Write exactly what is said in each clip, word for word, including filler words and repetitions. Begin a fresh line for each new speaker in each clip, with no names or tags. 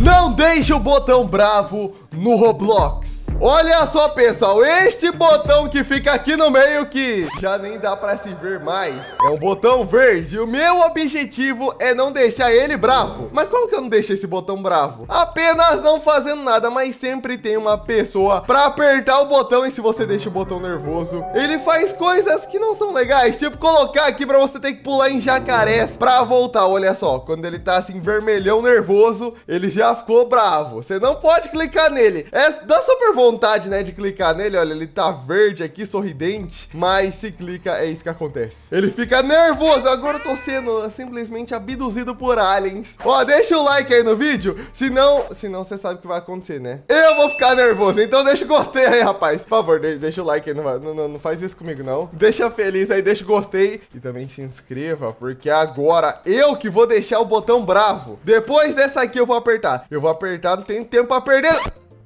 Não deixe o botão bravo no Roblox. Olha só, pessoal, este botão que fica aqui no meio, que já nem dá pra se ver mais, é um botão verde. O meu objetivo é não deixar ele bravo. Mas como que eu não deixo esse botão bravo? Apenas não fazendo nada, mas sempre tem uma pessoa pra apertar o botão. E se você deixa o botão nervoso, ele faz coisas que não são legais, tipo colocar aqui pra você ter que pular em jacarés pra voltar. Olha só, quando ele tá assim vermelhão nervoso, ele já ficou bravo. Você não pode clicar nele. É da super vontade, né, de clicar nele. Olha, ele tá verde aqui, sorridente, mas se clica, é isso que acontece. Ele fica nervoso. Agora eu tô sendo simplesmente abduzido por aliens. Ó, deixa o like aí no vídeo, senão, senão você sabe o que vai acontecer, né? Eu vou ficar nervoso, então deixa o gostei aí, rapaz. Por favor, deixa o like aí, não, não, não faz isso comigo, não. Deixa feliz aí, deixa o gostei e também se inscreva, porque agora eu que vou deixar o botão bravo. Depois dessa aqui eu vou apertar. Eu vou apertar, não tem tempo pra perder.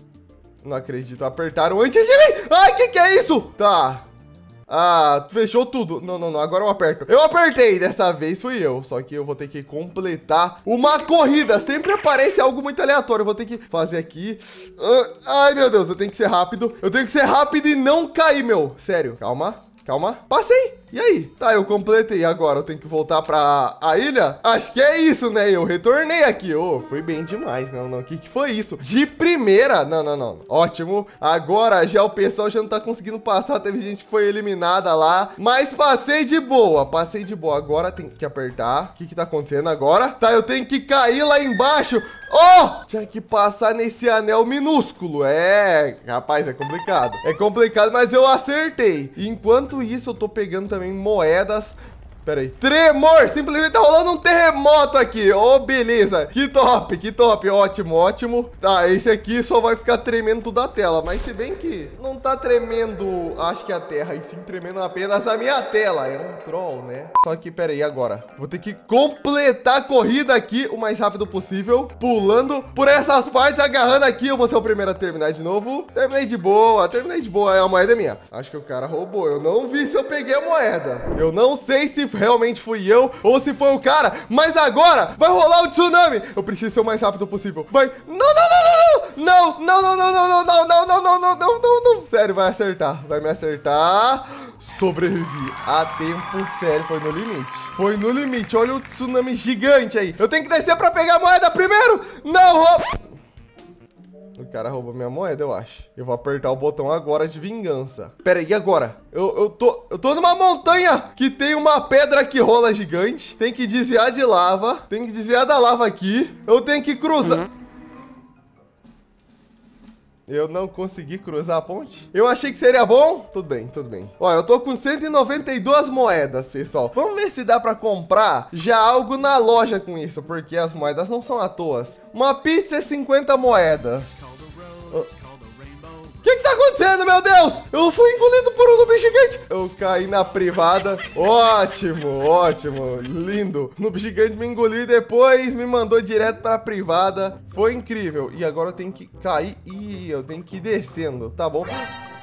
Não acredito, apertaram antes de mim. Ai, que que é isso? Tá. Ah, fechou tudo. Não, não, não, agora eu aperto. Eu apertei, dessa vez fui eu. Só que eu vou ter que completar uma corrida. Sempre aparece algo muito aleatório. Eu vou ter que fazer aqui. uh, Ai, meu Deus, eu tenho que ser rápido. Eu tenho que ser rápido e não cair, meu. Sério, calma, calma. Passei. E aí? Tá, eu completei. Agora eu tenho que voltar pra a ilha? Acho que é isso, né? Eu retornei aqui. Ô, oh, foi bem demais. Não, não. O que que foi isso? De primeira? Não, não, não. Ótimo. Agora já o pessoal já não tá conseguindo passar. Teve gente que foi eliminada lá. Mas passei de boa. Passei de boa. Agora tem que apertar. O que que tá acontecendo agora? Tá, eu tenho que cair lá embaixo. Oh! Tinha que passar nesse anel minúsculo. É, rapaz, é complicado. É complicado, mas eu acertei. Enquanto isso, eu tô pegando também moedas. Pera aí. Tremor! Simplesmente tá rolando um terremoto aqui. Oh, beleza. Que top, que top. Ótimo, ótimo. Tá, esse aqui só vai ficar tremendo toda a tela. Mas se bem que não tá tremendo, acho que a terra, e sim tremendo apenas a minha tela. É um troll, né? Só que, pera aí, agora. Vou ter que completar a corrida aqui o mais rápido possível. Pulando por essas partes, agarrando aqui. Eu vou ser o primeiro a terminar de novo. Terminei de boa, terminei de boa. É, a moeda é minha. Acho que o cara roubou. Eu não vi se eu peguei a moeda. Eu não sei se realmente fui eu ou se foi o cara, mas agora vai rolar o tsunami. Eu preciso ser o mais rápido possível. Vai. Não, não, não, não, não, não, não, não, não, não, não, não, não, não, não, não, não. Sério, vai acertar. Vai me acertar. Sobrevivi a tempo, sério, foi no limite. Foi no limite. Olha o tsunami gigante aí. Eu tenho que descer pra pegar a moeda primeiro. Não, rouba. O cara roubou minha moeda, eu acho. Eu vou apertar o botão agora de vingança. Pera aí, e agora? Eu, eu, tô, eu tô numa montanha que tem uma pedra que rola gigante. Tem que desviar de lava. Tem que desviar da lava aqui. Eu tenho que cruzar. Uhum. Eu não consegui cruzar a ponte. Eu achei que seria bom. Tudo bem, tudo bem. Ó, eu tô com cento e noventa e duas moedas, pessoal. Vamos ver se dá pra comprar já algo na loja com isso, porque as moedas não são à toa. Uma pizza é cinquenta moedas. O que que tá acontecendo, meu Deus? Eu fui engolido por um noob gigante. Eu caí na privada. Ótimo, ótimo, lindo. O noob gigante me engoliu e depois me mandou direto pra privada. Foi incrível. E agora eu tenho que cair. Ih, eu tenho que ir descendo, tá bom?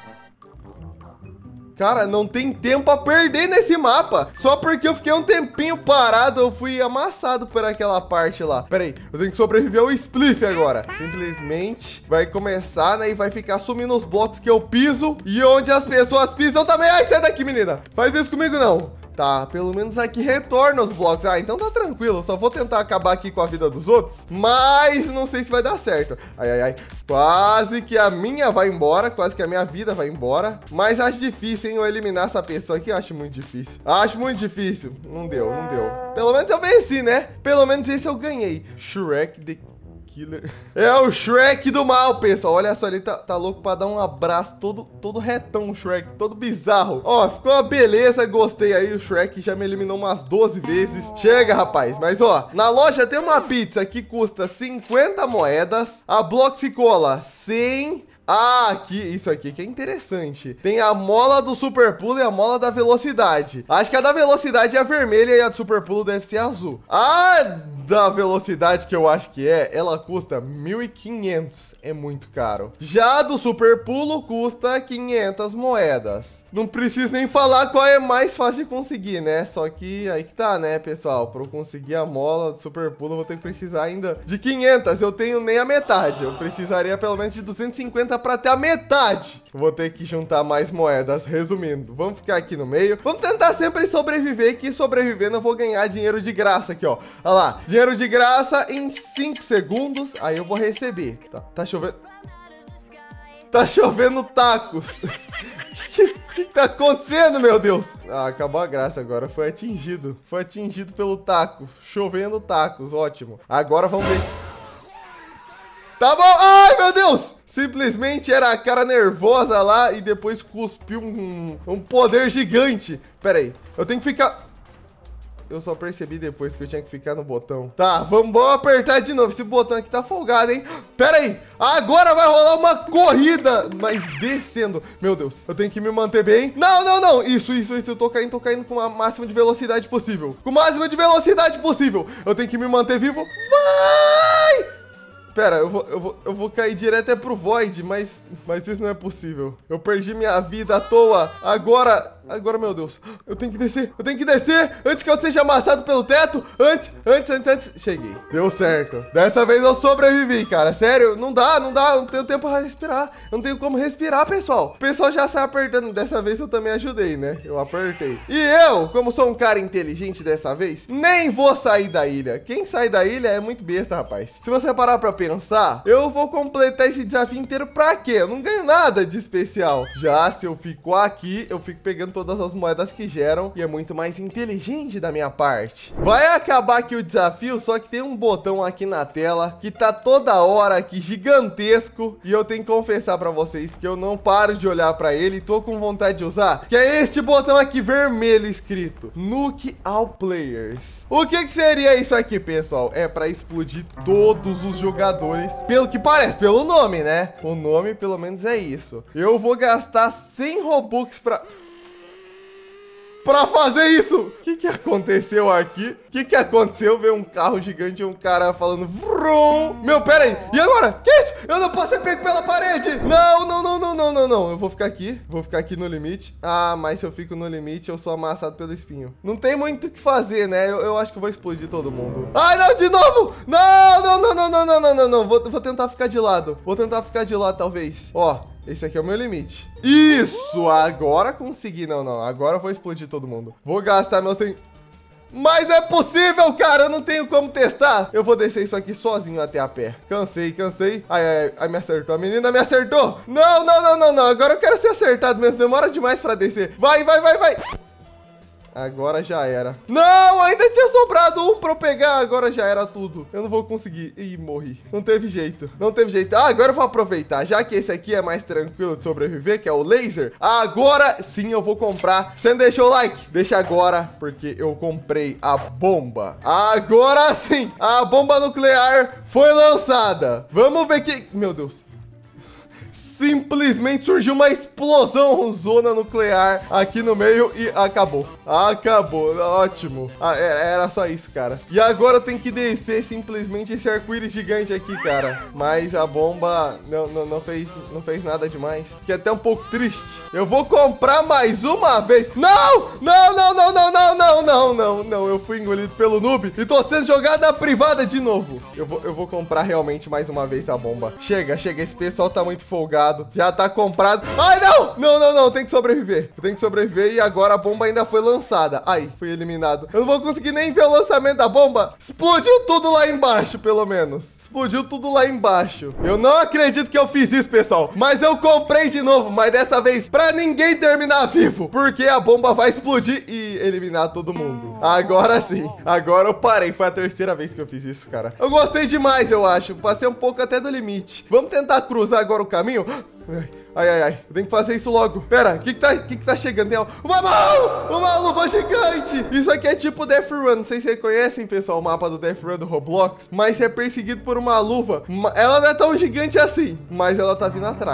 Cara, não tem tempo a perder nesse mapa. Só porque eu fiquei um tempinho parado, eu fui amassado por aquela parte lá. Pera aí, eu tenho que sobreviver ao Spliff agora. Simplesmente vai começar, né? E vai ficar sumindo os blocos que eu piso. E onde as pessoas pisam também. Ai, sai daqui, menina. Faz isso comigo, não. Tá, pelo menos aqui retorna os blocos. Ah, então tá tranquilo. Só vou tentar acabar aqui com a vida dos outros. Mas não sei se vai dar certo. Ai, ai, ai. Quase que a minha vai embora. Quase que a minha vida vai embora. Mas acho difícil, hein? Eu eliminar essa pessoa aqui. Eu acho muito difícil. Acho muito difícil. Não deu, não deu. Pelo menos eu venci, né? Pelo menos esse eu ganhei. Shrek the Killer. É o Shrek do mal, pessoal. Olha só, ele tá, tá louco pra dar um abraço todo, todo retão, o Shrek, todo bizarro. Ó, ficou uma beleza, gostei aí. O Shrek já me eliminou umas doze vezes. Chega, rapaz. Mas, ó, na loja tem uma pizza que custa cinquenta moedas. A Bloxicola, cem. Ah, aqui, isso aqui que é interessante. Tem a mola do super pulo e a mola da velocidade. Acho que a da velocidade é a vermelha e a do super pulo deve ser azul. Ah, da velocidade, que eu acho que é, ela custa mil e quinhentos. É muito caro. Já a do super pulo custa quinhentas moedas. Não preciso nem falar qual é mais fácil de conseguir, né? Só que aí que tá, né, pessoal? Para eu conseguir a mola do super pulo, eu vou ter que precisar ainda de quinhentas. Eu tenho nem a metade. Eu precisaria pelo menos de duzentos e cinquenta para ter a metade. Vou ter que juntar mais moedas. Resumindo, vamos ficar aqui no meio. Vamos tentar sempre sobreviver, que sobrevivendo eu vou ganhar dinheiro de graça aqui, ó. Olha lá, dinheiro de graça em cinco segundos. Aí eu vou receber. Tá, tá chovendo. Tá chovendo tacos. O que, que tá acontecendo, meu Deus? Ah, acabou a graça agora. Foi atingido. Foi atingido pelo taco. Chovendo tacos, ótimo. Agora vamos ver. Tá bom. Ai, meu Deus. Simplesmente era a cara nervosa lá e depois cuspiu um, um poder gigante. Pera aí. Eu tenho que ficar... Eu só percebi depois que eu tinha que ficar no botão. Tá, vamos, vamos apertar de novo. Esse botão aqui tá folgado, hein? Pera aí. Agora vai rolar uma corrida, mas descendo. Meu Deus, eu tenho que me manter bem. Não, não, não. Isso, isso, isso. Eu tô caindo, tô caindo com a máxima de velocidade possível. Com o máximo de velocidade possível. Eu tenho que me manter vivo. Vai! Pera, eu vou, eu vou, eu vou cair direto é pro Void, mas, mas isso não é possível. Eu perdi minha vida à toa. Agora, agora, meu Deus. Eu tenho que descer, eu tenho que descer antes que eu seja amassado pelo teto. Antes, antes, antes, antes. Cheguei. Deu certo. Dessa vez eu sobrevivi, cara. Sério, não dá, não dá. Eu não tenho tempo pra respirar. Eu não tenho como respirar, pessoal. O pessoal já sai apertando. Dessa vez eu também ajudei, né? Eu apertei. E eu, como sou um cara inteligente dessa vez, nem vou sair da ilha. Quem sai da ilha é muito besta, rapaz. Se você parar pra pensar, pensar, eu vou completar esse desafio inteiro pra quê? Eu não ganho nada de especial. Já se eu fico aqui, eu fico pegando todas as moedas que geram e é muito mais inteligente da minha parte. Vai acabar aqui o desafio, só que tem um botão aqui na tela que tá toda hora aqui gigantesco e eu tenho que confessar pra vocês que eu não paro de olhar pra ele e tô com vontade de usar, que é este botão aqui vermelho escrito Nuke All Players. O que que seria isso aqui, pessoal? É pra explodir todos os jogadores. Pelo que parece, pelo nome, né? O nome, pelo menos, é isso. Eu vou gastar cem Robux pra... Pra fazer isso. O que que aconteceu aqui? O que que aconteceu? Veio um carro gigante e um cara falando vrum. Meu, pera aí. E agora? Que isso? Eu não posso ser pego pela parede. Não, não, não, não, não, não, não. Eu vou ficar aqui. Vou ficar aqui no limite. Ah, mas se eu fico no limite, eu sou amassado pelo espinho. Não tem muito o que fazer, né? Eu, eu acho que eu vou explodir todo mundo. Ai, não, de novo. Não, não, não, não, não, não, não, não, não. Vou, vou tentar ficar de lado. Vou tentar ficar de lado, talvez. Ó. Esse aqui é o meu limite. Isso, agora consegui. Não, não, agora eu vou explodir todo mundo. Vou gastar meu cem... Mas é possível, cara, eu não tenho como testar. Eu vou descer isso aqui sozinho até a pé. Cansei, cansei. Ai, ai, ai, me acertou, a menina me acertou. Não, não, não, não, não, agora eu quero ser acertado mesmo. Demora demais pra descer. Vai, vai, vai, vai. Agora já era. Não, ainda tinha sobrado um pra eu pegar. Agora já era tudo. Eu não vou conseguir. Ih, morri. Não teve jeito. Não teve jeito. Ah, agora eu vou aproveitar. Já que esse aqui é mais tranquilo de sobreviver, que é o laser. Agora sim eu vou comprar. Você não deixou o like? Deixa agora, porque eu comprei a bomba. Agora sim. A bomba nuclear foi lançada. Vamos ver que... Meu Deus. Simplesmente surgiu uma explosão zona nuclear aqui no meio e acabou. Acabou, ótimo. Ah, era, era só isso, cara. E agora eu tenho que descer simplesmente esse arco-íris gigante aqui, cara. Mas a bomba não, não, não, fez, não fez nada demais. Que é até um pouco triste. Eu vou comprar mais uma vez. Não! Não, não, não, não, não, não, não, não, não. Eu fui engolido pelo noob e tô sendo jogado na privada de novo. Eu vou, eu vou comprar realmente mais uma vez a bomba. Chega, chega. Esse pessoal tá muito folgado. Já tá comprado. Ai, não! Não, não, não. Tem que sobreviver. Eu tenho que sobreviver e agora a bomba ainda foi lançada. Ai, fui eliminado. Eu não vou conseguir nem ver o lançamento da bomba. Explodiu tudo lá embaixo, pelo menos. Explodiu tudo lá embaixo. Eu não acredito que eu fiz isso, pessoal. Mas eu comprei de novo. Mas dessa vez pra ninguém terminar vivo. Porque a bomba vai explodir e eliminar todo mundo. Agora sim. Agora eu parei. Foi a terceira vez que eu fiz isso, cara. Eu gostei demais, eu acho. Passei um pouco até do limite. Vamos tentar cruzar agora o caminho? Ai, ai, ai. Eu tenho que fazer isso logo. Pera, o que que tá, que que tá chegando? Tem uma mão! Uma luva gigante! Isso aqui é tipo Death Run. Não sei se vocês conhecem, pessoal, o mapa do Death Run do Roblox. Mas você é perseguido por uma luva. Ela não é tão gigante assim, mas ela tá vindo atrás.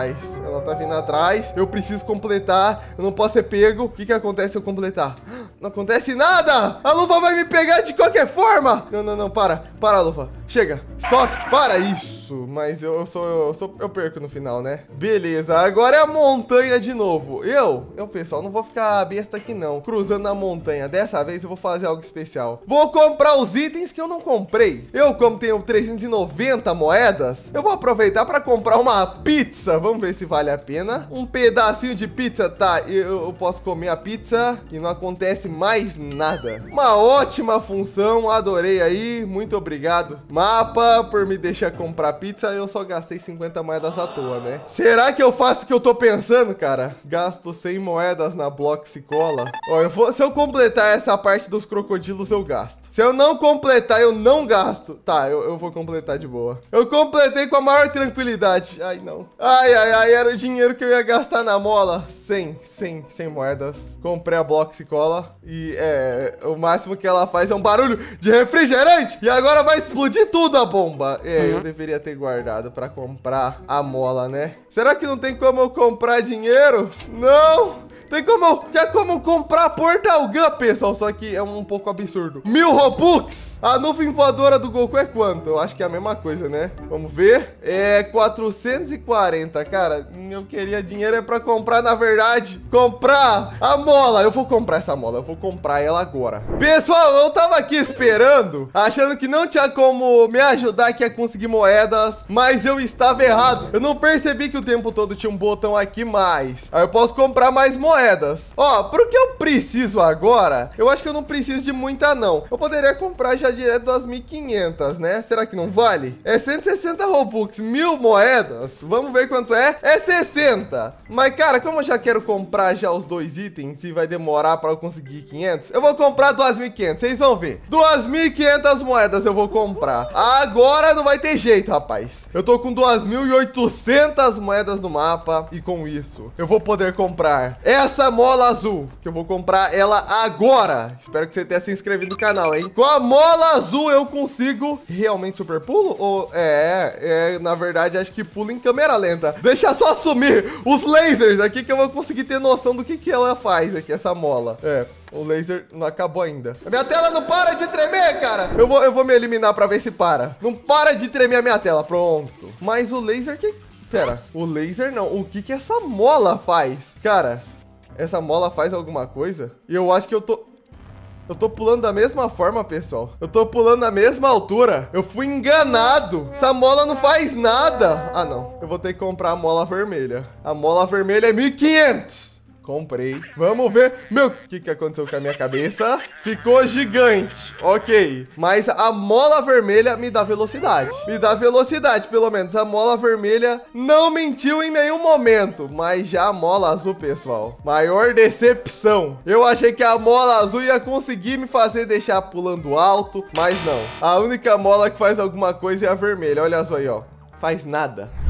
Ela tá vindo atrás. Eu preciso completar. Eu não posso ser pego. O que que acontece se eu completar? Não acontece nada. A luva vai me pegar de qualquer forma. Não, não, não. Para. Para, luva. Chega. Stop. Para isso. Mas eu, eu sou eu, sou... eu perco no final, né? Beleza. Agora é a montanha de novo. Eu, eu, pessoal, não vou ficar besta aqui, não. Cruzando a montanha. Dessa vez eu vou fazer algo especial. Vou comprar os itens que eu não comprei. Eu, como tenho trezentas e noventa moedas, eu vou aproveitar para comprar uma pizza. Vamos ver se vale a pena. Um pedacinho de pizza, tá? Eu, eu posso comer a pizza e não acontece mais nada. Uma ótima função. Adorei aí. Muito obrigado, mapa, por me deixar comprar pizza. Eu só gastei cinquenta moedas à toa, né? Será que eu faço o que eu tô pensando, cara? Gasto cem moedas na Blox Cola. Ó, eu vou, se eu completar essa parte dos crocodilos, eu gasto. Se eu não completar, eu não gasto. Tá, eu, eu vou completar de boa. Eu completei com a maior tranquilidade. Ai, não. Ai, ai, ai, era o dinheiro que eu ia gastar na mola. cem, cem, cem moedas. Comprei a Blox Cola. E é, o máximo que ela faz é um barulho de refrigerante. E agora vai explodir tudo a bomba. É, eu deveria ter guardado pra comprar a mola, né? Será que não tem como eu comprar dinheiro? Não! Tem como eu... Tinha como comprar Portal Gun, pessoal. Só que é um pouco absurdo. Mil Robux! A nuvem voadora do Goku é quanto? Eu acho que é a mesma coisa, né? Vamos ver. É quatrocentos e quarenta, cara. Eu queria dinheiro é pra comprar, na verdade, comprar a mola. Eu vou comprar essa mola. Eu vou comprar ela agora. Pessoal, eu tava aqui esperando, achando que não tinha como me ajudar aqui a conseguir moedas, mas eu estava errado. Eu não percebi que o tempo todo tinha um botão aqui mais. Aí eu posso comprar mais moedas. Ó, pro que eu preciso agora, eu acho que eu não preciso de muita, não. Eu poderia comprar já direto das mil e quinhentas, né? Será que não vale? É cento e sessenta Robux, mil moedas. Vamos ver quanto é. É sessenta. Mas, cara, como eu já quero comprar já os dois itens e vai demorar para eu conseguir quinhentos, eu vou comprar duas mil e quinhentas. Vocês vão ver. duas mil e quinhentas moedas eu vou comprar. Agora não vai ter jeito, rapaz. Eu tô com duas mil e oitocentas moedas no mapa e com isso eu vou poder comprar essa mola azul, que eu vou comprar ela agora. Espero que você tenha se inscrito no canal, hein? Com a mola azul eu consigo realmente super pulo? Ou é, é, na verdade acho que pulo em câmera lenta. Deixa só sumir os lasers aqui que eu vou conseguir ter noção do que que ela faz aqui, essa mola. É, o laser não acabou ainda. A minha tela não para de tremer, cara. Eu vou, eu vou me eliminar pra ver se para. Não para de tremer a minha tela, pronto. Mas o laser que... Pera, o laser não. O que que essa mola faz? Cara, essa mola faz alguma coisa? E eu acho que eu tô... Eu tô pulando da mesma forma, pessoal. Eu tô pulando na mesma altura. Eu fui enganado. Essa mola não faz nada. Ah, não. Eu vou ter que comprar a mola vermelha. A mola vermelha é mil e quinhentos. Comprei. Vamos ver. Meu, o que que aconteceu com a minha cabeça? Ficou gigante. Ok. Mas a mola vermelha me dá velocidade. Me dá velocidade, pelo menos. A mola vermelha não mentiu em nenhum momento. Mas já a mola azul, pessoal. Maior decepção. Eu achei que a mola azul ia conseguir me fazer deixar pulando alto. Mas não. A única mola que faz alguma coisa é a vermelha. Olha só aí, ó. Faz nada.